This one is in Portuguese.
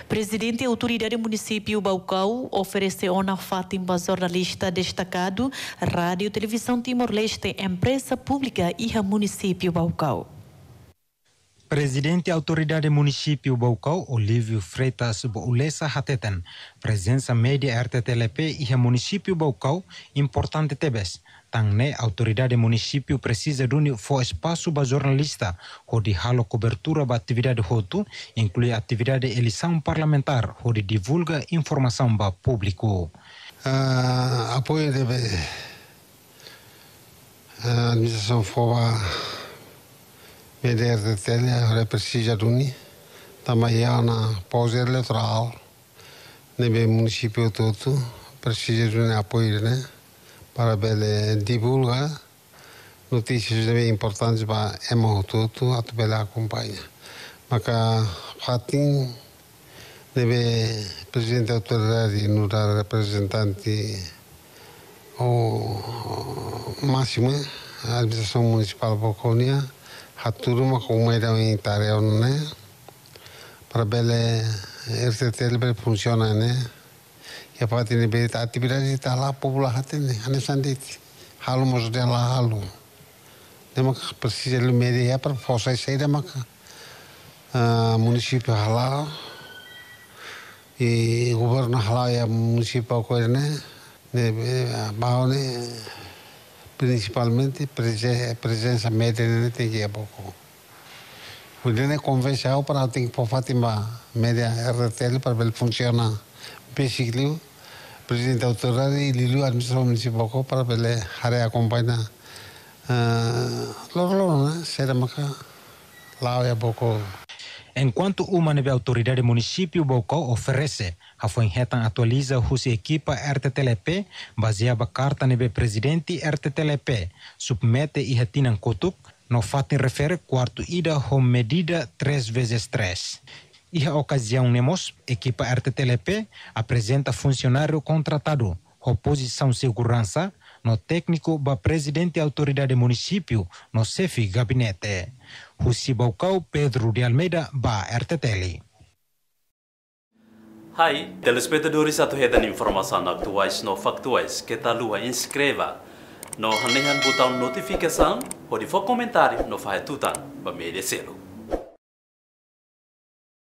Presidente da Autoridade Município Baucau ofereceu uma Fátima jornalista destacado, Rádio e Televisão Timor-Leste, empresa pública e a Município Baucau. Presidente da Autoridade Município Baucau, Olívio Freitas Boulessa Hateten, presença média RTTLP e a Município Baucau, importante tebes. Tangne Autoridade Município precisa de um espaço para jornalista, onde halo cobertura da atividade roto, inclui atividade de eleição parlamentar, onde divulga informação para público. Apoio de administração fora Média RTTL precisa de também na pausa eleitoral, no município todo, precisa de apoio, né? Para divulgar notícias bem importantes para o todo, a tabela acompanha. Mas Fatim deve presidente da autoridade no dar representante o máximo a administração municipal Baucaunia, a turma como era em tarefa, né? Para bele RTTL funciona, né? E a partir de a atividade está lá popular até né, anesandete, halo mos dela halo, nema precisa de media para força sair da maca, município halal e governo halal e município coisa né, né, principalmente presença média né tem que é pouco. O dia convenção para tem que Fátima média RTL para ele funcionar. Basically, presidente da autoridade e Lilu administração municipal para ele haré acompanhar logo né será maca lá é pouco. Enquanto uma nova autoridade município Baucau oferece, a Fuenhetan atualiza a equipa RTTLP, baseada na carta nebe presidente RTTLP, submete e retinan kotuk, no fatin refere quarto ida com medida 3x3. E a ocasião nemos, equipa RTTLP apresenta funcionário contratado, oposição segurança, no técnico ba presidente da autoridade município, no chefe gabinete. Husi Baucau, Pedro de Almeida, ba RTTL. Hai, telespectadores atuhedan informação atuais no factuais, que tal lua inscreva no hanehan botão notificação, ou de for comentário no fahetutan, ba media selo.